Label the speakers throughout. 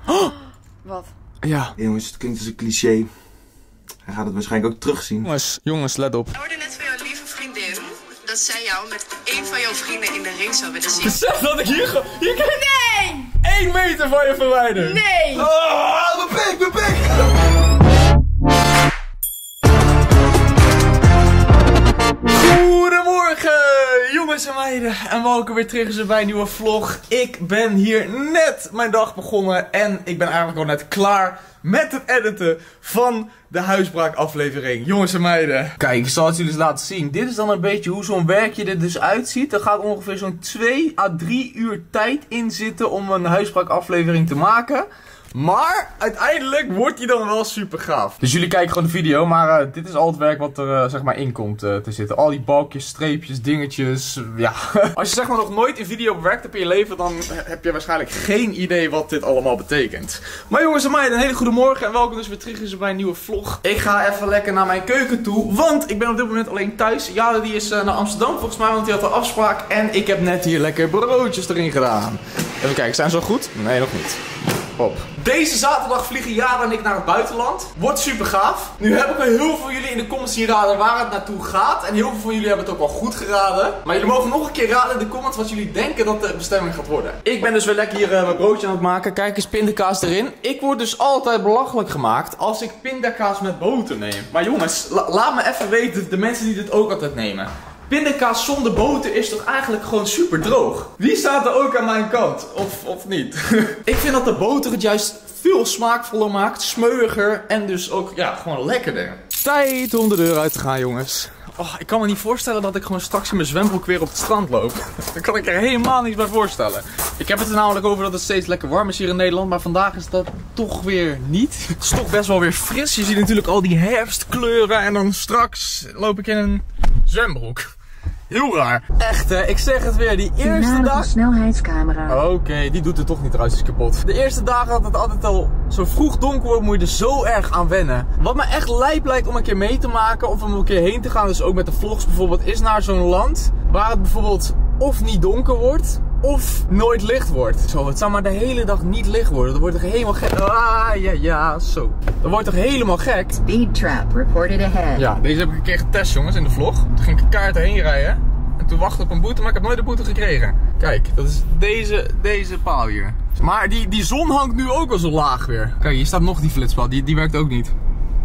Speaker 1: Oh! Wat?
Speaker 2: Ja.
Speaker 3: Jongens, het klinkt als een cliché. Hij gaat het waarschijnlijk ook terugzien.
Speaker 2: Jongens, let op.
Speaker 4: Ik hoorde net van jouw lieve vriendin dat zij jou met één van jouw vrienden in de ring zou willen zien.
Speaker 2: Besef dat ik hier kijk.
Speaker 1: Nee!
Speaker 2: 1 meter van je verwijderd.
Speaker 1: Nee!
Speaker 3: Oh, mijn pik!
Speaker 2: Goedemorgen, jongens en meiden. En welkom weer terug bij een nieuwe vlog. Ik ben hier net mijn dag begonnen. En ik ben eigenlijk al net klaar met het editen van de huisbraak aflevering. Jongens en meiden. Kijk, ik zal het jullie eens laten zien. Dit is dan een beetje hoe zo'n werkje er dus uitziet. Er gaat ongeveer zo'n 2 à 3 uur tijd in zitten om een huisbraak aflevering te maken. Maar uiteindelijk wordt die dan wel super gaaf. Dus jullie kijken gewoon de video, maar dit is al het werk wat er zeg maar in komt te zitten. Al die balkjes, streepjes, dingetjes, ja. Als je zeg maar nog nooit een video bewerkt hebt in je leven, dan heb je waarschijnlijk geen idee wat dit allemaal betekent. Maar jongens en meiden, een hele goede morgen en welkom dus weer terug bij een nieuwe vlog. Ik ga even lekker naar mijn keuken toe, want ik ben op dit moment alleen thuis. Jade die is naar Amsterdam volgens mij, want die had een afspraak. En ik heb net hier lekker broodjes erin gedaan. Even kijken, zijn ze al goed? Nee, nog niet. Op. Deze zaterdag vliegen Jade en ik naar het buitenland. Wordt super gaaf. Nu heb ik al heel veel van jullie in de comments zien raden waar het naartoe gaat. En heel veel van jullie hebben het ook al goed geraden. Maar jullie mogen nog een keer raden in de comments wat jullie denken dat de bestemming gaat worden. Ik ben dus weer lekker hier mijn broodje aan het maken. Kijk eens, pindakaas erin. Ik word dus altijd belachelijk gemaakt als ik pindakaas met boter neem. Maar jongens, laat me even weten, de mensen die dit ook altijd nemen. Pindakaas zonder boter is toch eigenlijk gewoon super droog? Wie staat er ook aan mijn kant? Of niet? Ik vind dat de boter het juist veel smaakvoller maakt, smeuiger en dus ook ja, gewoon lekkerder. Tijd om de deur uit te gaan, jongens. Oh, ik kan me niet voorstellen dat ik gewoon straks in mijn zwembroek weer op het strand loop. Daar kan ik er helemaal niet bij voorstellen. Ik heb het er namelijk over dat het steeds lekker warm is hier in Nederland. Maar vandaag is dat toch weer niet. Het is toch best wel weer fris. Je ziet natuurlijk al die herfstkleuren. En dan straks loop ik in een zwembroek. Heel raar. Echt hè, ik zeg het weer, die eerste dag...
Speaker 5: snelheidscamera.
Speaker 2: Oké, die doet het toch niet, trouwens, is kapot. De eerste dagen dat het altijd al zo vroeg donker wordt, moet je er zo erg aan wennen. Wat me echt lijp lijkt om een keer mee te maken, of om een keer heen te gaan, dus ook met de vlogs bijvoorbeeld, is naar zo'n land waar het bijvoorbeeld of niet donker wordt, of nooit licht wordt. Zo, het zou maar de hele dag niet licht worden. Dan wordt toch helemaal gek. Ah, ja, zo. Dan wordt toch helemaal gek.
Speaker 5: Speed trap reported ahead.
Speaker 2: Ja, deze heb ik een keer getest, jongens, in de vlog. Toen ging ik een kaart heen rijden. En toen wachtte ik op een boete, maar ik heb nooit de boete gekregen. Kijk, dat is deze paal hier. Maar die zon hangt nu ook wel zo laag weer. Kijk, hier staat nog die flitspaal. Die werkt ook niet.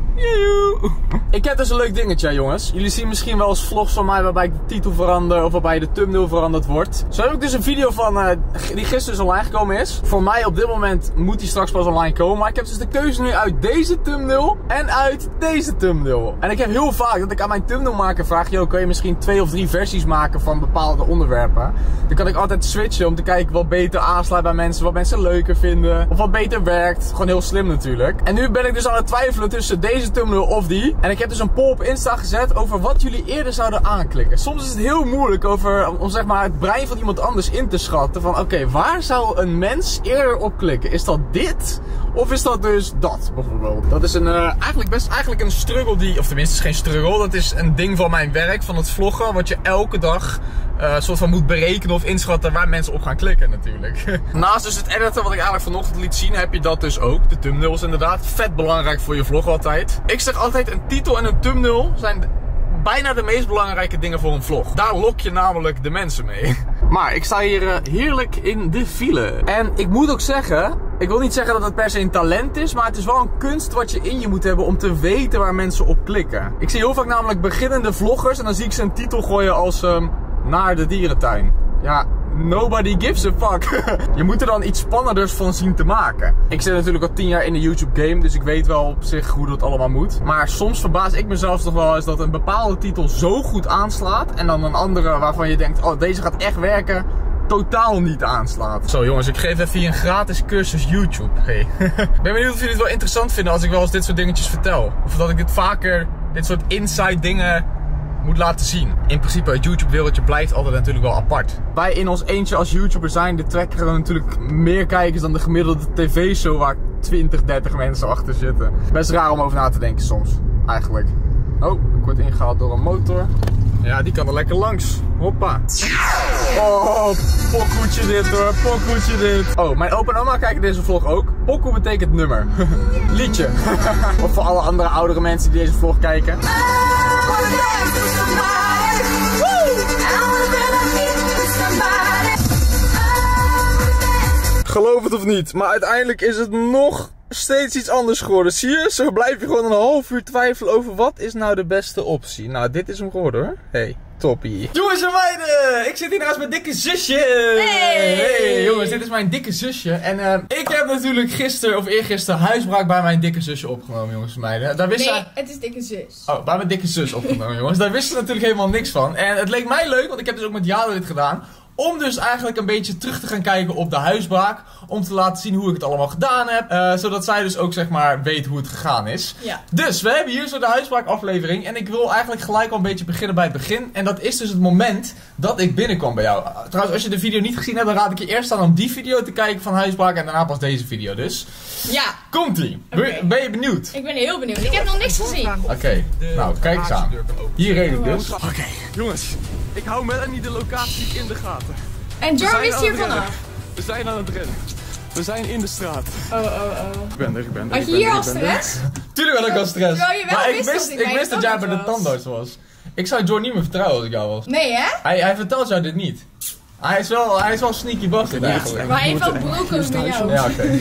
Speaker 2: Joejoe. Ik heb dus een leuk dingetje, jongens. Jullie zien misschien wel eens vlogs van mij waarbij ik de titel verander of waarbij de thumbnail veranderd wordt. Zo heb ik dus een video van die gisteren dus online gekomen is. Voor mij op dit moment moet die straks pas online komen. Maar ik heb dus de keuze nu uit deze thumbnail en uit deze thumbnail. En ik heb heel vaak dat ik aan mijn thumbnailmaker vraag: yo, kan je misschien 2 of 3 versies maken van bepaalde onderwerpen? Dan kan ik altijd switchen om te kijken wat beter aansluit bij mensen, wat mensen leuker vinden, of wat beter werkt. Gewoon heel slim natuurlijk. En nu ben ik dus aan het twijfelen tussen deze thumbnail of die. En ik heb dus een poll op Insta gezet over wat jullie eerder zouden aanklikken. Soms is het heel moeilijk om zeg maar het brein van iemand anders in te schatten. Van oké, waar zou een mens eerder op klikken? Is dat dit? Of is dat dus dat bijvoorbeeld? Dat is eigenlijk een struggle die, of tenminste is geen struggle. Dat is een ding van mijn werk, van het vloggen. Wat je elke dag soort van moet berekenen of inschatten waar mensen op gaan klikken natuurlijk. Naast dus het editen wat ik eigenlijk vanochtend liet zien, heb je dat dus ook. De thumbnails inderdaad. Vet belangrijk voor je vlog altijd. Ik zeg altijd, een titel en een thumbnail zijn bijna de meest belangrijke dingen voor een vlog. Daar lok je namelijk de mensen mee. Maar ik sta hier heerlijk in de file. En ik moet ook zeggen, ik wil niet zeggen dat het per se een talent is, maar het is wel een kunst wat je in je moet hebben om te weten waar mensen op klikken. Ik zie heel vaak namelijk beginnende vloggers en dan zie ik ze een titel gooien als naar de dierentuin. Ja, nobody gives a fuck. Je moet er dan iets spannenders van zien te maken. Ik zit natuurlijk al 10 jaar in de YouTube game, dus ik weet wel op zich hoe dat allemaal moet. Maar soms verbaas ik mezelf toch wel eens dat een bepaalde titel zo goed aanslaat en dan een andere waarvan je denkt, oh, deze gaat echt werken, totaal niet aanslaat. Zo jongens, ik geef even hier een gratis cursus YouTube. Hey. Ik ben benieuwd of jullie het wel interessant vinden als ik wel eens dit soort dingetjes vertel. Of dat ik dit vaker, dit soort inside dingen moet laten zien. In principe, het YouTube-wereldje blijft altijd natuurlijk wel apart. Wij in ons eentje als YouTuber zijn, de trekken er natuurlijk meer kijkers dan de gemiddelde tv-show waar 20, 30 mensen achter zitten. Best raar om over na te denken soms, eigenlijk. Oh, ik word ingehaald door een motor. Ja, die kan er lekker langs. Hoppa. Oh, pokkoetje dit hoor, pokkoetje dit. Oh, mijn opa en oma kijken deze vlog ook. Pokkoe betekent nummer. Liedje. Of voor alle andere oudere mensen die deze vlog kijken. Geloof het of niet, maar uiteindelijk is het nog steeds iets anders geworden. Zie je? Zo blijf je gewoon een half uur twijfelen over wat is nou de beste optie. Nou, dit is hem geworden hoor. Hey, toppie. Jongens en meiden, ik zit hier naast mijn dikke zusje. Hey jongens, dit is mijn dikke zusje. En ik heb natuurlijk gisteren of eergisteren huisbraak bij mijn dikke zusje opgenomen, jongens en meiden. Daar wist
Speaker 1: Nee, het is dikke zus.
Speaker 2: Oh, bij mijn dikke zus opgenomen, jongens. Daar wisten ze natuurlijk helemaal niks van. En het leek mij leuk, want ik heb dus ook met Jado dit gedaan. Om dus eigenlijk een beetje terug te gaan kijken op de huisbraak. Om te laten zien hoe ik het allemaal gedaan heb. Zodat zij dus ook zeg maar weet hoe het gegaan is.
Speaker 1: Ja.
Speaker 2: Dus we hebben hier zo de huisbraak aflevering. En ik wil eigenlijk gelijk al een beetje beginnen bij het begin. En dat is dus het moment dat ik binnenkwam bij jou. Trouwens, als je de video niet gezien hebt, dan raad ik je eerst aan om die video te kijken van huisbraak. En daarna pas deze video dus.
Speaker 1: Ja.
Speaker 2: Komt-ie.
Speaker 1: Oké.
Speaker 2: Ben je benieuwd?
Speaker 1: Ik ben heel benieuwd. Ik heb nog niks gezien.
Speaker 2: Oké, nou kijk eens aan. Hier reed ik dus. Oké, jongens. Ik hou Melanie de locatie in de gaten.
Speaker 1: En Jorm is hier vanaf.
Speaker 2: We zijn aan het rennen. We zijn in de straat.
Speaker 1: Oh.
Speaker 2: Ik ben er.
Speaker 1: Had je hier al stress?
Speaker 2: Tuurlijk had ik al stress.
Speaker 1: Terwijl je wel
Speaker 2: Maar
Speaker 1: wist
Speaker 2: ik wist dat jij bij de tandarts was. Ik zou Jorm niet meer vertrouwen als ik jou was.
Speaker 1: Nee hè?
Speaker 2: Hij vertelt jou dit niet. Hij is wel sneaky bastard eigenlijk.
Speaker 1: Maar hij heeft wel broken met jou.
Speaker 2: Ja, oké.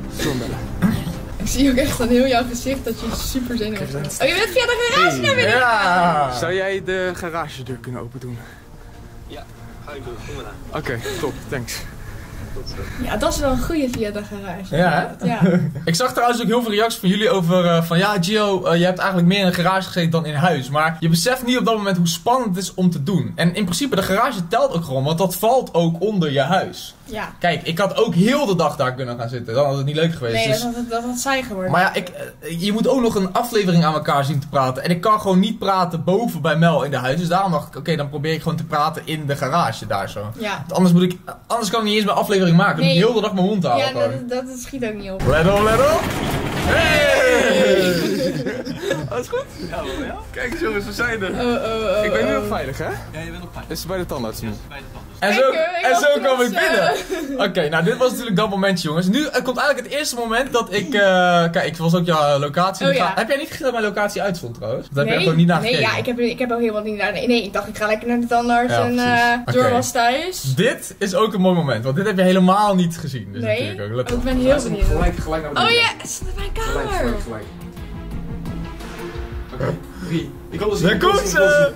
Speaker 1: Ik zie ook echt aan heel jouw gezicht dat je super zenuwachtig bent. Oh, je bent via de garage naar binnen gegaan?
Speaker 2: Ja. Zou jij de garagedeur kunnen open doen?
Speaker 6: Ja, ga ik doen. Kom maar aan.
Speaker 2: Oké, top. Thanks.
Speaker 1: Ja, dat is wel een goeie via de garage.
Speaker 2: Ja, hè?
Speaker 1: Ja.
Speaker 2: Ik zag trouwens ook heel veel reacties van jullie over van ja, Gio, je hebt eigenlijk meer in een garage gezeten dan in huis. Maar je beseft niet op dat moment hoe spannend het is om te doen. En in principe, de garage telt ook gewoon, want dat valt ook onder je huis.
Speaker 1: Ja.
Speaker 2: Kijk, ik had ook heel de dag daar kunnen gaan zitten. Dan had het niet leuk geweest.
Speaker 1: Nee,
Speaker 2: Dus...
Speaker 1: dat had saai geworden.
Speaker 2: Maar ja, je moet ook nog een aflevering aan elkaar zien te praten. En ik kan gewoon niet praten boven bij Mel in de huis. Dus daarom dacht ik, oké, dan probeer ik gewoon te praten in de garage daar zo.
Speaker 1: Ja.
Speaker 2: Want anders kan ik niet eens mijn aflevering maken. Dan moet ik heel de dag mijn mond houden.
Speaker 1: Ja, dat schiet ook niet op.
Speaker 2: Let op, let op. Hey! Alles goed?
Speaker 6: Ja, wel, ja?
Speaker 2: Kijk eens jongens, we zijn er.
Speaker 1: Oh.
Speaker 2: Ik ben nu nog veilig, hè?
Speaker 6: Ja, je bent op veilig.
Speaker 2: Is het bij de tandarts nu?
Speaker 6: Bij de tandarts.
Speaker 2: En zo kwam ik binnen. Oké, nou dit was natuurlijk dat momentje jongens. Nu komt eigenlijk het eerste moment dat ik... kijk, ik was ook jouw locatie.
Speaker 1: Oh, ja.
Speaker 2: Heb jij niet gezien dat mijn locatie uitstond trouwens? Dat heb je gewoon niet naar gekeken.
Speaker 1: Nee, ja, ik heb ook helemaal niet naar... Nee, ik dacht ik ga lekker naar de tandarts
Speaker 2: Ja,
Speaker 1: en
Speaker 2: precies.
Speaker 1: Jorm
Speaker 2: Oké.
Speaker 1: was thuis.
Speaker 2: Dit is ook een mooi moment, want dit heb je helemaal niet gezien. Dus
Speaker 1: Nee,
Speaker 2: natuurlijk ook. Let op.
Speaker 1: ik ben heel benieuwd.
Speaker 2: Gelijk naar beneden.
Speaker 1: Oh ja, het is in mijn kamer.
Speaker 2: Gelijk. Oké, 3. Ik kom Daar komt ze!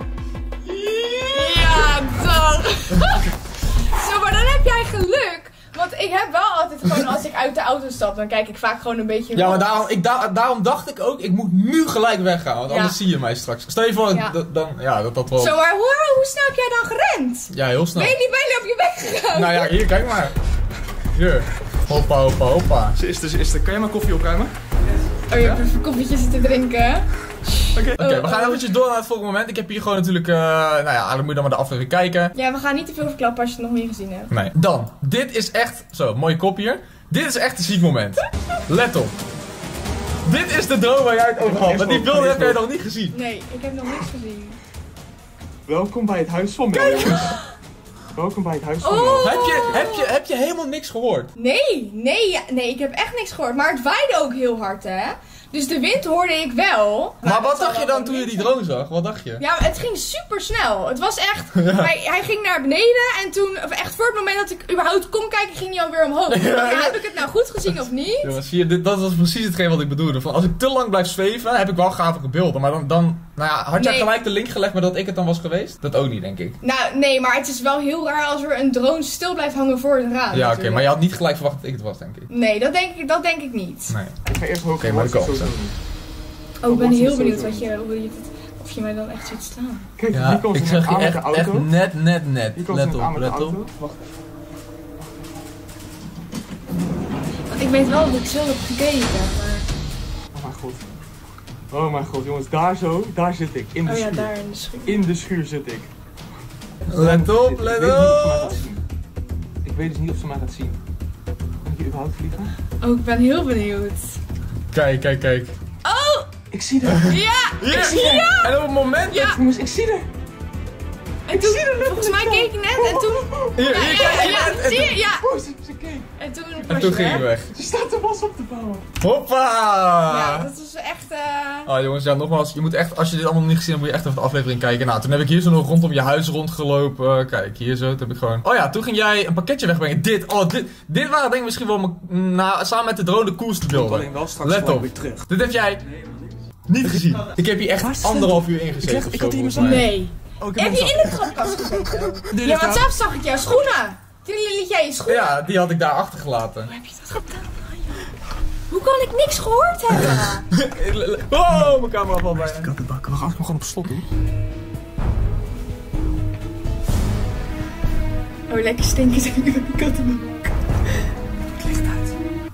Speaker 1: Ja, dan. Zo, maar dan heb jij geluk. Want ik heb wel altijd gewoon, als ik uit de auto stap, dan kijk ik vaak gewoon een beetje
Speaker 2: Ja,
Speaker 1: rond.
Speaker 2: maar daarom dacht ik ook, ik moet nu gelijk weggaan, want
Speaker 1: Ja.
Speaker 2: anders zie je mij straks. Stel je voor,
Speaker 1: Ja.
Speaker 2: dat wel...
Speaker 1: Zo, maar hoe snel heb jij dan gerend?
Speaker 2: Ja, heel snel.
Speaker 1: Ben je niet bijna op je weg gegaan?
Speaker 2: Nou ja, hier, kijk maar. Hier. Hoppa. Ze is er. Kan je mijn koffie opruimen?
Speaker 1: Oh, je hebt even koffietjes zitten drinken.
Speaker 2: Oké, we gaan eventjes door naar het volgende moment. Ik heb hier gewoon natuurlijk, dan moet je dan maar de aflevering kijken.
Speaker 1: Ja, we gaan niet te veel verklappen als je het nog niet gezien hebt.
Speaker 2: Nee. Dan, dit is echt, zo, mooie kop hier. Dit is echt een ziek moment. Let op. Dit is de droom waar jij het over had. Maar die beelden heb jij nog niet gezien.
Speaker 1: Nee, ik heb nog niks gezien.
Speaker 3: Welkom bij het huis van Mel, jongens. Welkom bij het huis van Mel.
Speaker 1: Oh!
Speaker 2: Heb je helemaal niks gehoord?
Speaker 1: Nee, ik heb echt niks gehoord. Maar het waaide ook heel hard, hè. Dus de wind hoorde ik wel.
Speaker 2: Maar wat
Speaker 1: het zal
Speaker 2: dacht je
Speaker 1: wel
Speaker 2: dan toen je
Speaker 1: wind
Speaker 2: die
Speaker 1: zijn.
Speaker 2: drone zag? Wat dacht je?
Speaker 1: Ja, maar het ging super snel. Het was echt... Hij ging naar beneden en toen... Echt voor het moment dat ik überhaupt kon kijken, ging hij alweer omhoog. Ja, heb ik het nou goed gezien of niet?
Speaker 2: Jongens, zie je, dat was precies hetgeen wat ik bedoelde. Van, als ik te lang blijf zweven, heb ik wel gave beelden. Maar dan had jij
Speaker 1: Nee.
Speaker 2: gelijk de link gelegd met dat ik het dan was geweest? Dat ook niet, denk ik.
Speaker 1: Nou, nee, maar het is wel heel raar als er een drone stil blijft hangen voor het raam.
Speaker 2: Ja, oké,
Speaker 1: natuurlijk.
Speaker 2: maar je had niet gelijk verwacht dat ik het was, denk ik.
Speaker 1: Nee, dat denk ik niet.
Speaker 2: Nee.
Speaker 3: Ik ga eerst hoog
Speaker 2: Oké, maar dat komt zo.
Speaker 1: Oh, ik ben
Speaker 3: Wat is
Speaker 1: heel
Speaker 3: het
Speaker 1: benieuwd
Speaker 3: sowieso?
Speaker 1: of je mij dan echt ziet staan.
Speaker 3: Kijk,
Speaker 2: Ja,
Speaker 3: hier komt
Speaker 2: ik
Speaker 3: ze
Speaker 2: zag
Speaker 3: net
Speaker 2: je
Speaker 3: aan met de
Speaker 2: echt
Speaker 3: auto.
Speaker 2: net.
Speaker 3: Hier komt ze
Speaker 2: Let
Speaker 3: net aan
Speaker 2: op,
Speaker 3: met de
Speaker 2: let
Speaker 3: auto.
Speaker 2: op.
Speaker 3: Wacht.
Speaker 1: Want ik weet wel dat ik zo heb gekeken, maar...
Speaker 3: Oh mijn god, jongens, daar zit ik. In de
Speaker 1: Oh ja,
Speaker 3: schuur.
Speaker 1: daar in de schuur.
Speaker 3: In de schuur zit ik.
Speaker 2: Let op, let op!
Speaker 3: Ik weet dus niet of ze mij gaat zien. Kan ik hier überhaupt vliegen?
Speaker 1: Oh, ik ben heel benieuwd.
Speaker 2: Kijk.
Speaker 1: Oh!
Speaker 3: Ik zie haar.
Speaker 1: Ja!
Speaker 2: Hier! En op het moment
Speaker 1: Ja!
Speaker 3: Jongens, ik zie haar.
Speaker 1: En toen, volgens mij keek je net en toen...
Speaker 2: Hier,
Speaker 1: Ja, zie je? Ja.
Speaker 3: Oh, ze keek.
Speaker 1: En
Speaker 2: toen ging je weg.
Speaker 3: Ze staat de was op te bouwen.
Speaker 2: Hoppa!
Speaker 1: Ja, dat was echt...
Speaker 2: Oh jongens, ja nogmaals, je moet echt, als je dit allemaal nog niet gezien hebt, moet je echt even de aflevering kijken. Nou, toen heb ik hier zo nog rondom je huis rondgelopen. Kijk, hier zo, toen heb ik gewoon... Oh ja, toen ging jij een pakketje wegbrengen. Dit waren denk ik misschien wel samen met de drone de coolste beelden.
Speaker 6: Alleen wel straks
Speaker 2: Let
Speaker 6: gewoon
Speaker 2: op.
Speaker 6: weer terug.
Speaker 2: Dit heb jij niet gezien. Ik heb hier echt 1,5 uur ingezeten.
Speaker 6: Ik had hier
Speaker 2: volgens
Speaker 6: mijn
Speaker 2: mij.
Speaker 1: Nee.
Speaker 6: Oh,
Speaker 1: Heb je in de trapkast gezeten? Ja, want zelfs zag ik jouw schoenen. Toen liet jij je schoenen.
Speaker 2: Ja, die had ik daar achtergelaten.
Speaker 1: Hoe heb je dat gedaan? Hoe kan ik niks gehoord hebben?
Speaker 2: Oh, mijn camera valt bijna.
Speaker 6: Kattenbakken, we gaan hem gewoon op slot doen.
Speaker 1: Oh, lekker stinken zijn nu die kattenbak. Het ligt uit.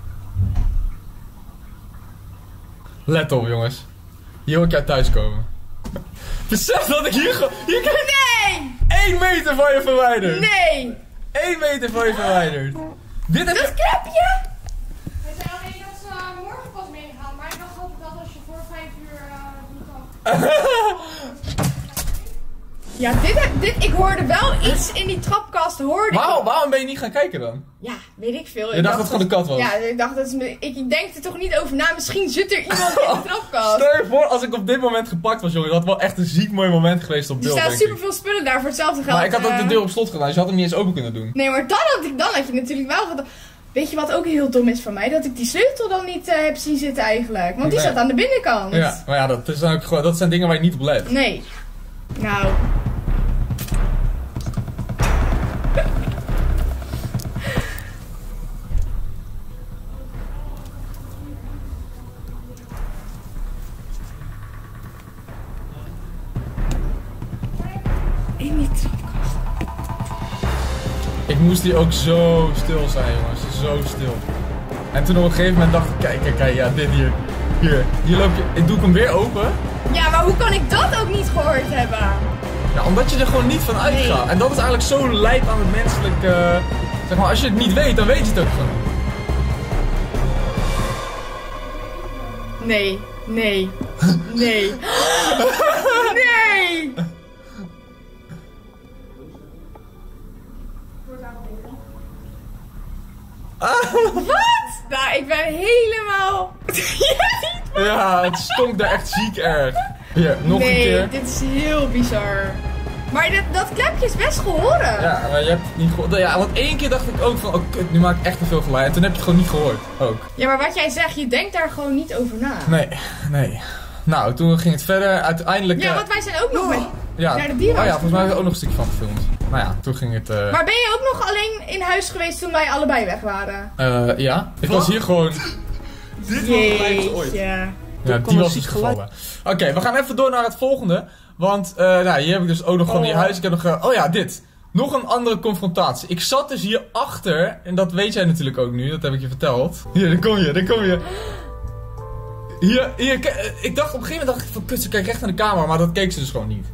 Speaker 2: Let op jongens. Hier wil ik jou thuiskomen. Besef dat ik hier gewoon... Hier kijk,
Speaker 1: Nee!
Speaker 2: 1 meter van je verwijderd.
Speaker 1: Nee!
Speaker 2: 1 meter van je verwijderd. Dit heb
Speaker 1: Dat
Speaker 2: je...
Speaker 1: klepje?
Speaker 7: Hij zei alleen dat ze morgen pas meegaan, maar ik dacht altijd dat als je voor 5 uur niet kan.
Speaker 1: Ja, ik hoorde wel iets in die trapkast.
Speaker 2: Waarom ben je niet gaan kijken dan?
Speaker 1: Ja, weet ik veel.
Speaker 2: Je dacht dat het gewoon de kat was?
Speaker 1: Ja, ik dacht dat ik denk er toch niet over na. Misschien zit er iemand in de trapkast.
Speaker 2: Stel je voor, als ik op dit moment gepakt was, jongen, dat had wel echt een ziek mooi moment geweest op
Speaker 1: Er
Speaker 2: beeld,
Speaker 1: staan
Speaker 2: denk ik.
Speaker 1: superveel spullen daar voor hetzelfde geld.
Speaker 2: Maar ik had ook de deur op slot gedaan, dus je had hem niet eens open kunnen doen.
Speaker 1: Nee, maar dan had je natuurlijk wel gedaan. Weet je wat ook heel dom is van mij? Dat ik die sleutel dan niet heb zien zitten eigenlijk. Want die
Speaker 2: Nee.
Speaker 1: staat aan de binnenkant.
Speaker 2: Ja, maar ja, dat zijn dingen waar je niet op let.
Speaker 1: Nee. Nou. In die trapkast.
Speaker 2: Ik moest hier ook zo stil zijn, jongens. Zo stil. En toen op een gegeven moment dacht ik, kijk, ja, dit hier. Hier loop je. Doe ik hem weer open?
Speaker 1: Ja, maar hoe kan ik dat ook niet gehoord hebben?
Speaker 2: Ja, omdat je er gewoon niet van uitgaat. En dat is eigenlijk zo lijp aan het menselijk. Zeg maar, als je het niet weet, dan weet je het ook gewoon niet.
Speaker 1: Nee. Nee. Nee. Nee! Wat? Nou, ik ben helemaal...
Speaker 2: Ja, het stonk daar echt ziek erg. Hier, nog een keer.
Speaker 1: Nee, dit is heel bizar. Maar dat klepje is best gehoren.
Speaker 2: Ja, maar je hebt het niet gehoord. Ja, want 1 keer dacht ik ook van, oh kut, nu maak ik echt te veel geluid. En toen heb je het gewoon niet gehoord, ook.
Speaker 1: Ja, maar wat jij zegt, je denkt daar gewoon niet over na.
Speaker 2: Nee. Nou, toen ging het verder. Uiteindelijk...
Speaker 1: Ja, want wij zijn ook nog met...
Speaker 2: ja,
Speaker 1: naar de dierenarts.
Speaker 2: ja, volgens mij hebben we ook nog een stukje van gefilmd. Nou ja, toen ging het...
Speaker 1: Maar ben je ook nog alleen in huis geweest toen wij allebei weg waren?
Speaker 2: Ja. Ik was hier gewoon...
Speaker 3: Dit was het lijpste ooit.
Speaker 1: Jeetje.
Speaker 2: Ja, die was dus gevallen. Oké, we gaan even door naar het volgende. Want nou, hier heb ik dus ook nog van die huis. Ik heb nog... oh ja, dit. Nog een andere confrontatie. Ik zat dus hier achter. En dat weet jij natuurlijk ook nu. Dat heb ik je verteld. Hier, daar kom je. Hier, ik dacht op een gegeven moment dacht ik van kut, ze kijkt recht naar de camera. Maar dat keek ze dus gewoon niet.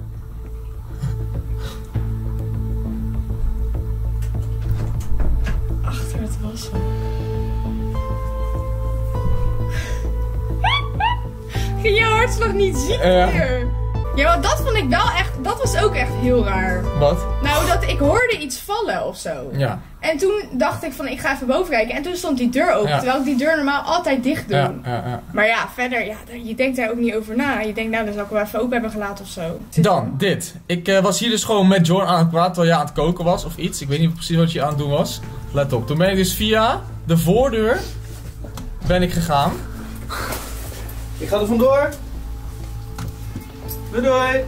Speaker 1: Achter het wassen. Ging je hartslag niet ziek hier? Ja, maar dat vond ik wel echt... Dat was ook echt heel raar.
Speaker 2: Wat?
Speaker 1: Nou, dat ik hoorde iets vallen of zo.
Speaker 2: Ja.
Speaker 1: En toen dacht ik van, ik ga even boven kijken. En toen stond die deur open.
Speaker 2: Ja.
Speaker 1: Terwijl ik die deur normaal altijd dicht doe.
Speaker 2: Ja.
Speaker 1: Maar ja, verder, ja, je denkt daar ook niet over na. Je denkt, nou, dan zou ik wel even open hebben gelaten of zo.
Speaker 2: Dan, dit. Ik was hier dus gewoon met Jorn aan het praten terwijl jij aan het koken was of iets. Ik weet niet precies wat je aan het doen was. Let op. Toen ben ik dus via de voordeur ben ik gegaan.
Speaker 6: Ik ga er vandoor. Doei.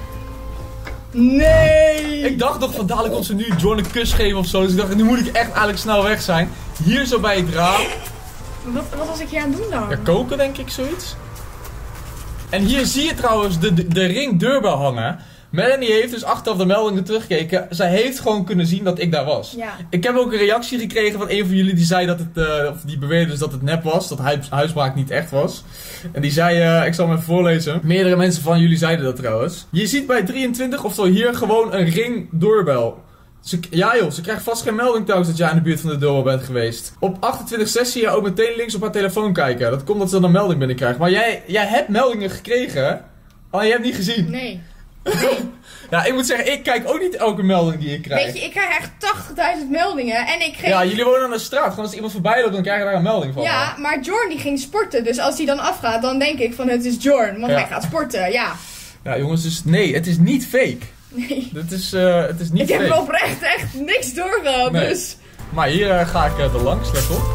Speaker 1: Nee!
Speaker 2: Ik dacht nog van dadelijk kon ze nu Jorn een kus geven of zo. Dus ik dacht, nu moet ik echt eigenlijk snel weg zijn. Hier zo bij het raam.
Speaker 1: Wat was ik hier aan het doen dan?
Speaker 2: Ja, koken denk ik, zoiets. En hier zie je trouwens de ring deurbel hangen. Melanie heeft dus achteraf de meldingen teruggekeken. Zij heeft gewoon kunnen zien dat ik daar was.
Speaker 1: Ja.
Speaker 2: Ik heb ook een reactie gekregen van een van jullie die zei dat het, of die beweerde dus dat het nep was. Dat huisbraak niet echt was. En die zei, ik zal hem even voorlezen. Meerdere mensen van jullie zeiden dat trouwens. Je ziet bij 23 of zo hier gewoon een ring deurbel. Ja joh, ze krijgt vast geen melding trouwens dat jij in de buurt van de deurbel bent geweest. Op 28/6 zie je ook meteen links op haar telefoon kijken. Dat komt dat ze dan een melding binnenkrijgt. Maar jij hebt meldingen gekregen. Oh, je hebt niet gezien.
Speaker 1: Nee. Nee.
Speaker 2: Ja, ik moet zeggen, ik kijk ook niet elke melding die ik krijg.
Speaker 1: Weet je, ik krijg echt 80.000 meldingen en ik geef...
Speaker 2: Ja, jullie wonen aan de straat. Gewoon als er iemand voorbij loopt, dan krijg je daar een melding van.
Speaker 1: Ja, maar Jorn die ging sporten. Dus als hij dan afgaat, dan denk ik van het is Jorn. Want hij gaat sporten, ja.
Speaker 2: Ja, jongens, dus nee, het is niet fake.
Speaker 1: Nee.
Speaker 2: Het is niet
Speaker 1: Ik
Speaker 2: fake.
Speaker 1: heb oprecht echt niks doorgehad,
Speaker 2: Nee.
Speaker 1: dus...
Speaker 2: Maar hier ga ik er langs, let op.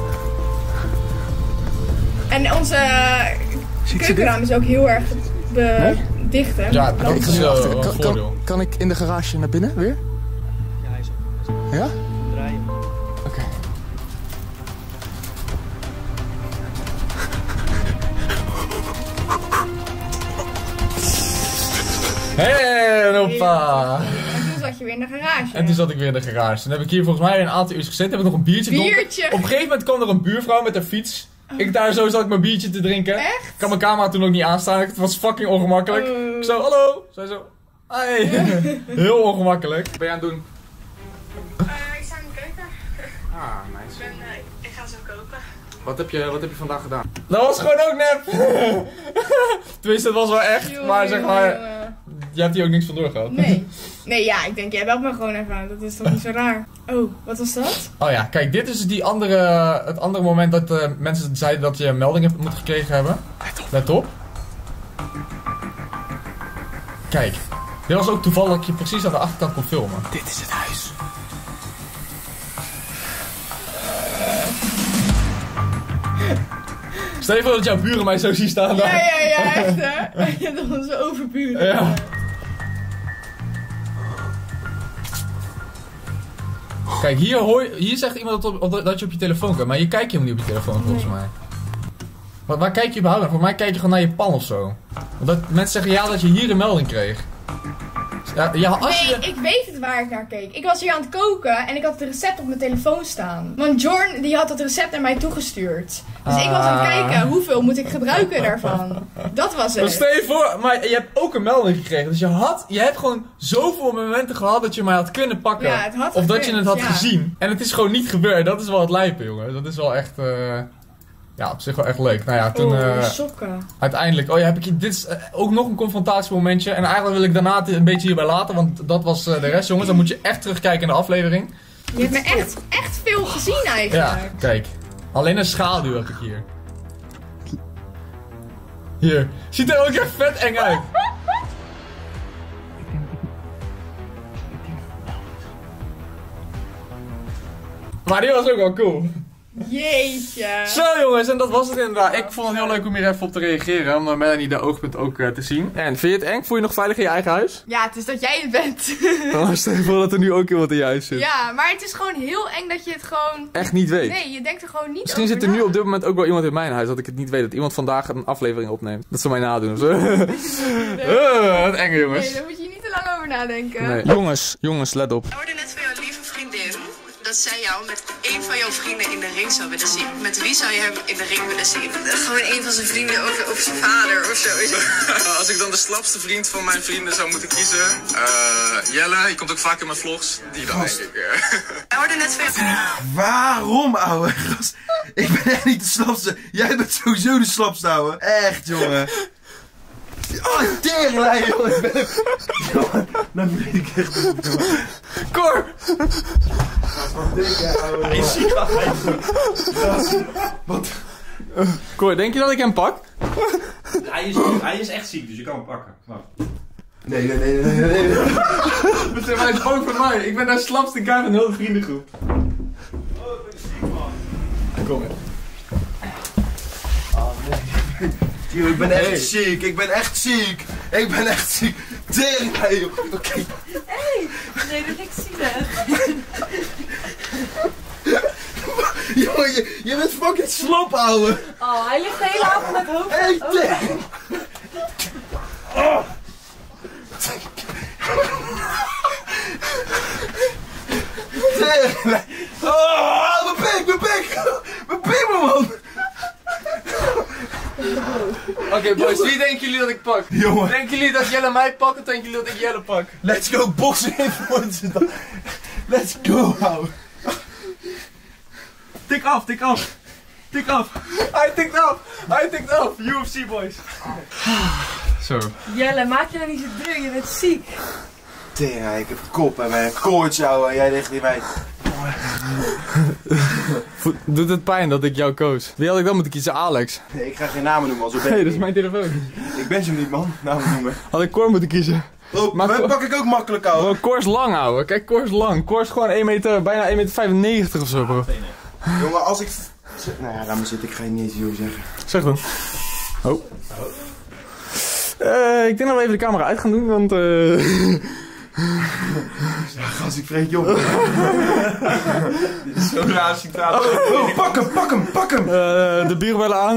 Speaker 1: En onze keukenraam is ook heel erg dicht, hè?
Speaker 2: Ja, dat is een voordeel.
Speaker 6: Kan ik in de garage naar binnen weer?
Speaker 8: Ja, hij is ook.
Speaker 6: Ja?
Speaker 8: Draaien.
Speaker 6: Oké.
Speaker 2: Hé, hoppa!
Speaker 1: En toen zat je weer in de garage.
Speaker 2: En toen zat ik weer in de garage. Toen heb ik hier volgens mij een aantal uur gezeten. Heb ik nog een biertje gedronken.
Speaker 1: Biertje!
Speaker 2: Op een gegeven moment kwam er een buurvrouw met haar fiets. Ik daar zo zat ik mijn biertje te drinken.
Speaker 1: Echt?
Speaker 2: Ik kan mijn camera toen ook niet aanstaan. Het was fucking ongemakkelijk.
Speaker 1: Oh.
Speaker 2: Ik zo, hallo. Zij zo, hi. Heel ongemakkelijk. Wat ben je aan het doen?
Speaker 4: Ik sta in de keuken.
Speaker 2: Ah, nice.
Speaker 4: Ik ga zo koken.
Speaker 2: Wat heb je vandaag gedaan? Dat was gewoon ook nep. Tenminste, het was wel echt. Maar zeg maar, je hebt hier ook niks van doorgehad.
Speaker 1: Nee. Nee, ja, ik denk, jij belt me gewoon even aan. Dat is toch niet zo raar. Oh, wat was dat?
Speaker 2: Oh ja, kijk, dit is het andere moment dat mensen zeiden dat je een melding moet gekregen hebben. Let op. Kijk, dit was ook toevallig dat je precies aan de achterkant kon filmen.
Speaker 6: Dit is het huis.
Speaker 2: Stel je voor dat jouw buren mij zo zien staan.
Speaker 1: Ja, echt hè? Je hebt onze overburen.
Speaker 2: Ja. Kijk, hier zegt iemand dat je op je telefoon kan, maar je kijkt helemaal niet op je telefoon volgens mij. Waar kijk je überhaupt naar? Voor mij kijk je gewoon naar je pan of zo. Want mensen zeggen ja dat je hier een melding kreeg. Ja, als je...
Speaker 1: Nee, ik weet het waar ik naar keek. Ik was hier aan het koken en ik had het recept op mijn telefoon staan. Want Jorn die had het recept naar mij toegestuurd. Dus ik was aan het kijken, hoeveel moet ik gebruiken daarvan? Dat was
Speaker 2: Maar
Speaker 1: het.
Speaker 2: stel je voor, maar je hebt ook een melding gekregen. Dus je hebt gewoon zoveel momenten gehad dat je mij had kunnen pakken.
Speaker 1: Ja, het had
Speaker 2: of dat
Speaker 1: gekund,
Speaker 2: je het had
Speaker 1: ja.
Speaker 2: gezien. En het is gewoon niet gebeurd. Dat is wel het lijpen, jongen. Dat is wel echt... ja, op zich wel echt leuk. Nou ja, toen...
Speaker 1: sokken.
Speaker 2: Uiteindelijk, dit is ook nog een confrontatiemomentje. En eigenlijk wil ik daarna het een beetje hierbij laten, want dat was de rest, jongens. Dan moet je echt terugkijken in de aflevering.
Speaker 1: Je hebt me echt veel gezien eigenlijk.
Speaker 2: Ja, kijk. Alleen een schaduw heb ik hier. Hier. Ziet er ook echt vet eng uit. Maar die was ook wel cool.
Speaker 1: Jeetje.
Speaker 2: Zo jongens, en dat was het inderdaad. Ik vond het heel leuk om hier even op te reageren. Om Melanie de oogpunt ook te zien. En vind je het eng? Voel je nog veilig in je eigen huis?
Speaker 1: Ja, het is dat jij het bent.
Speaker 2: Dan stel je voor dat er nu ook iemand in je huis zit.
Speaker 1: Ja, maar het is gewoon heel eng dat je het gewoon...
Speaker 2: Echt niet weet.
Speaker 1: Nee, je denkt er gewoon niet
Speaker 2: Misschien
Speaker 1: over
Speaker 2: zit er nu
Speaker 1: na.
Speaker 2: op dit moment ook wel iemand in mijn huis dat ik het niet weet. Dat iemand vandaag een aflevering opneemt. Dat ze mij nadoen of zo. Wat enge jongens.
Speaker 1: Nee, daar moet je niet te lang over nadenken.
Speaker 2: Nee. Jongens, let op.
Speaker 4: Ik hoorde net van jouw lieve vriendin dat zij jou met één van jouw vrienden in de ring zou willen zien. Met wie zou je hem in de ring willen zien? Gewoon één van zijn vrienden of zijn vader of zo.
Speaker 9: Als ik dan de slapste vriend van mijn vrienden zou moeten kiezen. Jelle, die komt ook vaak in mijn vlogs. Die dan denk ik.
Speaker 4: Ik hoorde net van jou...
Speaker 6: Waarom, ouwe? Gast, ik ben echt niet de slapste. Jij bent sowieso de slapste, ouwe. Echt, jongen. Oh, tegenlijn, jongen. Jongen, dan weet ik echt niet.
Speaker 2: Cor!
Speaker 6: Wat denk jij, ouwe? Hij is ziek, Wat?
Speaker 2: Cor, denk je dat ik hem pak?
Speaker 8: Hij is echt ziek, dus je kan hem pakken. Wacht.
Speaker 6: Nee.
Speaker 2: Dat is mijn ook van mij. Ik ben de slapste guy van heel de vriendengroep.
Speaker 8: Oh, ik ben ziek, man.
Speaker 2: Kom maar.
Speaker 6: Yo, ik ben echt ziek. Ik ben echt ziek. Tegenlijn, joh. Oké.
Speaker 7: Nee, dat is niks zielig.
Speaker 6: Jongen, je bent fucking slap, ouwe.
Speaker 7: Oh, hij ligt de hele avond met hoofd.
Speaker 6: Hey, tegen. Oh. Tegenlijn. Oh, mijn pik, man.
Speaker 2: Oké, boys, wie denken jullie dat ik pak?
Speaker 6: Jongen.
Speaker 2: Denken jullie dat Jelle mij pakt of denken jullie dat ik Jelle pak?
Speaker 6: Let's go boksen in Let's go, ouwe.
Speaker 3: Tik af.
Speaker 2: Tik af. Hij tikt af. Hij tikt af. UFC boys. Zo.
Speaker 7: Jelle, maak je nou niet zo druk, je bent ziek.
Speaker 6: Tering, ik heb kop en mijn koorts, ouwe. Jij ligt in mij.
Speaker 2: Doet het pijn dat ik jou koos? Wie had ik dan moeten kiezen? Alex.
Speaker 6: Nee, ik ga geen namen noemen, zo ben
Speaker 2: Nee,
Speaker 6: ik
Speaker 2: dat is
Speaker 6: niet.
Speaker 2: mijn telefoon.
Speaker 6: Ik ben ze niet, man. Namen noemen.
Speaker 2: Had ik Cor moeten kiezen?
Speaker 6: Oh,
Speaker 2: Maar
Speaker 6: maar pak ik ook makkelijk, ouwe.
Speaker 2: Bro, Cor is lang, ouwe. Kijk, Cor is lang. Cor is gewoon 1 meter, bijna 1,95 meter of zo, bro.
Speaker 6: Jongen, als ik... Nou ja, laat me zitten. Ik ga je niet eens zo zeggen.
Speaker 2: Zeg dan. Oh. Ik denk dat we even de camera uit gaan doen, want
Speaker 6: Ja, gast, ik vreet je op. Dit is zo'n raar situatie. Oh, pak hem, pak hem, pak hem!
Speaker 2: de buren willen aan.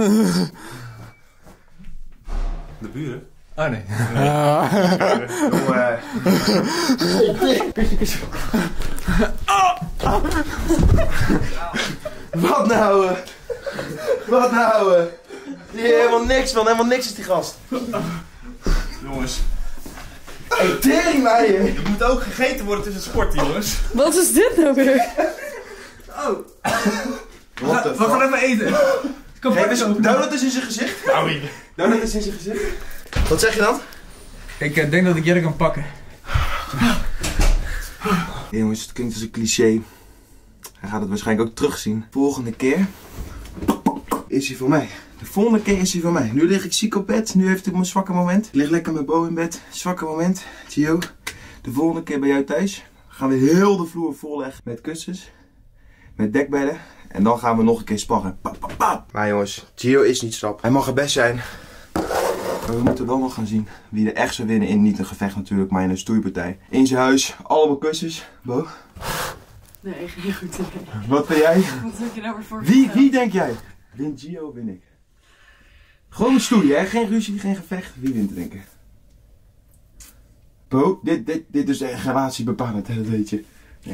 Speaker 8: De buren?
Speaker 2: Oh nee.
Speaker 6: Jongen. Wat nou? Wat nou? Helemaal niks, man. Helemaal niks is die gast.
Speaker 8: Jongens.
Speaker 6: Hey, tering mij, hè.
Speaker 8: Er moet ook gegeten worden tussen sporten, jongens.
Speaker 7: Wat is dit nou weer?
Speaker 8: Oh.
Speaker 6: What the
Speaker 8: We gaan even eten.
Speaker 6: Geef eens, donut is in zijn gezicht.
Speaker 8: Nou,
Speaker 6: Donut is in zijn gezicht. Wat zeg je dan?
Speaker 2: Ik denk dat ik Jelle kan pakken.
Speaker 6: Hey, jongens, het klinkt als een cliché. Hij gaat het waarschijnlijk ook terugzien. Volgende keer is hij voor mij. De volgende keer is hij voor mij. Nu lig ik ziek op bed. Nu heeft hij mijn zwakke moment. Ik lig lekker met Bo in bed. Zwakke moment. Gio. De volgende keer bij jou thuis gaan we heel de vloer volleggen met kussens. Met dekbedden. En dan gaan we nog een keer sparren. Pap, pap, pap. Maar jongens, Gio is niet slap. Hij mag er best zijn. Maar we moeten wel nog gaan zien wie er echt zou winnen in niet een gevecht natuurlijk, maar in een stoeipartij. In zijn huis, allemaal kussens. Bo?
Speaker 7: Nee, geen goed idee.
Speaker 6: Wat ben jij?
Speaker 7: Wat heb je nou weer voor?
Speaker 6: Wie denk jij? Wint Gio, win ik. Gewoon stoeien, hè? Geen ruzie, geen gevecht. Wie wint, denk ik? Bo, dit is een relatie bepalend, hè? Dat weet je. Nee,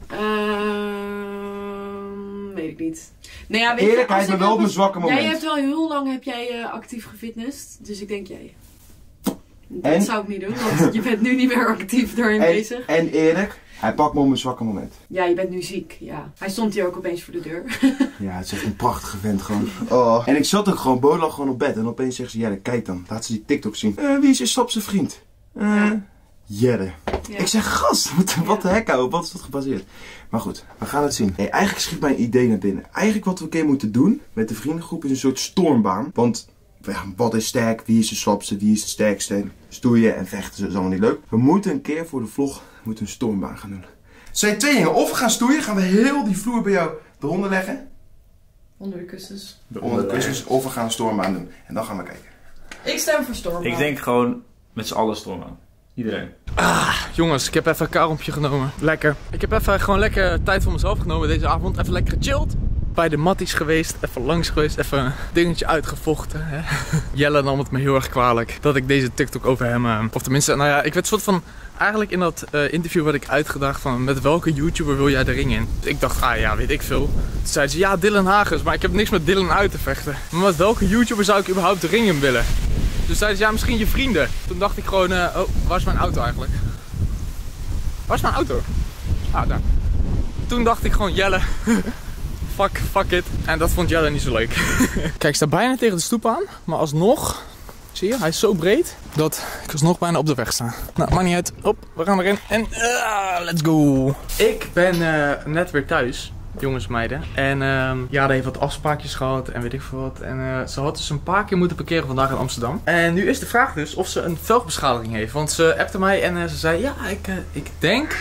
Speaker 7: Weet ik niet. Nou ja, weet
Speaker 6: eerlijkheid, maar wel op mijn zwakke moment.
Speaker 7: Jij hebt wel heel lang actief gefitnessd, dus ik denk jij.
Speaker 6: En?
Speaker 7: Dat zou ik niet doen, want je bent nu niet meer actief erin bezig.
Speaker 6: En eerlijk, hij pakt me op mijn zwakke moment.
Speaker 7: Ja, je bent nu ziek, ja. Hij stond hier ook opeens voor de deur.
Speaker 6: Ja, het is echt een prachtige vent gewoon. Oh. En ik zat ook gewoon, Bo lag gewoon op bed en opeens zegt ze, Jelle, kijk dan. Laat ze die TikTok zien. Wie is je slapste vriend? Jelle.
Speaker 7: Ja.
Speaker 6: Ik zeg, gast, wat de hek ouwe, wat is dat gebaseerd? Maar goed, we gaan het zien. Hey, eigenlijk schiet mijn idee naar binnen. Eigenlijk wat we een keer moeten doen met de vriendengroep is een soort stormbaan. Want ja, wat is sterk, wie is de slapste, wie is de sterkste? Stoeien en vechten is allemaal niet leuk. We moeten een keer voor de vlog een stormbaan gaan doen. Het zijn 2 dingen. Of we gaan stoeien, gaan we heel die vloer bij jou eronder leggen.
Speaker 7: Onder de kussens.
Speaker 6: Onder de kussens. Of we gaan een stormbaan doen. En dan gaan we kijken.
Speaker 7: Ik stem voor stormbaan.
Speaker 8: Ik denk gewoon met z'n allen storm aan. Iedereen.
Speaker 2: Jongens, ik heb even een kauwgompje genomen. Lekker. Ik heb even gewoon lekker tijd voor mezelf genomen deze avond. Even lekker gechilled. Bij de matties geweest, even langs geweest, even een dingetje uitgevochten. Hè? Jelle nam het me heel erg kwalijk dat ik deze TikTok over hem, of tenminste, nou ja, ik werd soort van, eigenlijk in dat interview werd ik uitgedaagd van met welke YouTuber wil jij de ring in? Ik dacht, ja, weet ik veel. Toen zei ze, ja, Dylan Hagens, maar ik heb niks met Dylan uit te vechten. Maar met welke YouTuber zou ik überhaupt de ring in willen? Dus zeiden ze, ja, misschien je vrienden. Toen dacht ik gewoon, oh, waar is mijn auto eigenlijk? Waar is mijn auto? Ah, daar. Toen dacht ik gewoon, Jelle. Fuck it. En dat vond Jelle niet zo leuk. Kijk, ik sta bijna tegen de stoep aan. Maar alsnog, zie je, hij is zo breed dat ik alsnog bijna op de weg sta. Nou, maakt niet uit. Hop, we gaan erin. En let's go. Ik ben net weer thuis. Jongens, meiden. En ja, die heeft wat afspraakjes gehad en weet ik veel wat. En ze had dus een paar keer moeten parkeren vandaag in Amsterdam. En nu is de vraag dus of ze een velgbeschadiging heeft. Want ze appte mij en ze zei, ja, ik denk...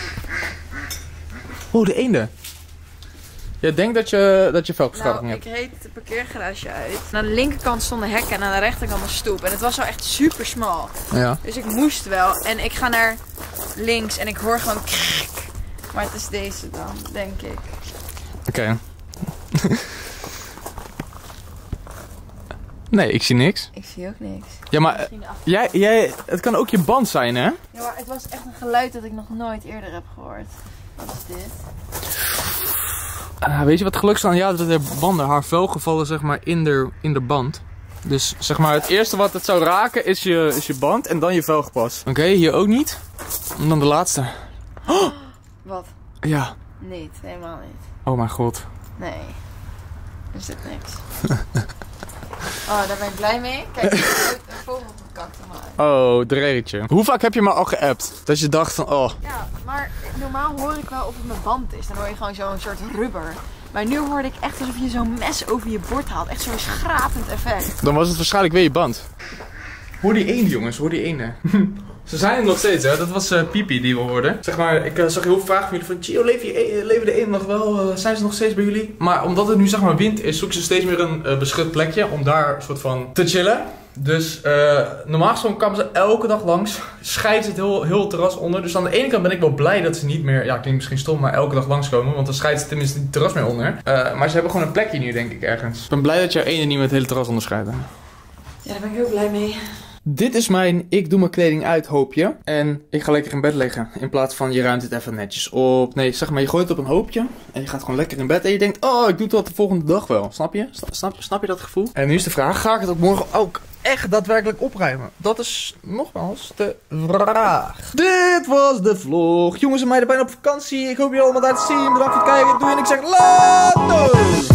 Speaker 2: Oh, de eenden. Je denkt dat je velgbeschadiging hebt?
Speaker 10: Ik reed het parkeergarage uit. Aan de linkerkant stonden hekken en aan de rechterkant een stoep. En het was wel echt super smal.
Speaker 2: Ja.
Speaker 10: Dus ik moest wel. En ik ga naar links en ik hoor gewoon krrrk. Maar het is deze dan, denk ik.
Speaker 2: Oké. Nee, ik zie niks.
Speaker 10: Ik zie ook niks.
Speaker 2: Ja, maar het kan ook je band zijn, hè?
Speaker 10: Ja, maar het was echt een geluid dat ik nog nooit eerder heb gehoord. Wat is dit?
Speaker 2: Weet je wat gelukkig aan? Ja, dat de banden, haar velgen vallen zeg maar in de band. Dus zeg maar het eerste wat het zou raken is je band en dan je velg pas. Oké, hier ook niet. En dan de laatste. Oh!
Speaker 10: Wat?
Speaker 2: Ja.
Speaker 10: Niet, helemaal niet.
Speaker 2: Oh mijn god.
Speaker 10: Nee. Er zit niks. Oh, daar ben ik blij mee. Kijk, ik heb een vogel gekakt maar.
Speaker 2: Oh, dreertje. Hoe vaak heb je me al geappt? Dat je dacht van, oh.
Speaker 10: Ja, maar normaal hoor ik wel of het mijn band is. Dan hoor je gewoon zo'n soort rubber. Maar nu hoorde ik echt alsof je zo'n mes over je bord haalt. Echt zo'n schrapend effect.
Speaker 2: Dan was het waarschijnlijk weer je band. Hoor die ene, jongens. Hoor die ene. Ze zijn er nog steeds, hè. Dat was Pipi die we hoorden. Zeg maar, ik zag heel veel vragen van jullie van... Gio, leven de ene nog wel? Zijn ze nog steeds bij jullie? Maar omdat het nu zeg maar wind is, zoeken ze steeds meer een beschut plekje om daar een soort van te chillen. Dus normaal gesproken kwamen ze elke dag langs. Scheidt het heel het terras onder. Dus aan de ene kant ben ik wel blij dat ze niet meer... Ja, klinkt misschien stom, maar elke dag langskomen. Want dan scheidt ze tenminste het terras meer onder. Maar ze hebben gewoon een plekje nu, denk ik, ergens. Ik ben blij dat jouw ene niet met het hele terras onderscheidt.
Speaker 10: Ja, daar ben ik heel blij mee.
Speaker 2: Dit is mijn ik doe mijn kleding uit hoopje. En ik ga lekker in bed liggen. In plaats van je ruimt het even netjes op. Nee, zeg maar je gooit het op een hoopje. En je gaat gewoon lekker in bed. En je denkt, oh ik doe het de volgende dag wel. Snap je? Snap je dat gevoel? En nu is de vraag, ga ik het ook morgen ook echt daadwerkelijk opruimen? Dat is nogmaals de vraag. Dit was de vlog. Jongens en meiden bijna op vakantie. Ik hoop jullie allemaal daar te zien. Bedankt voor het kijken. Doei en ik zeg later.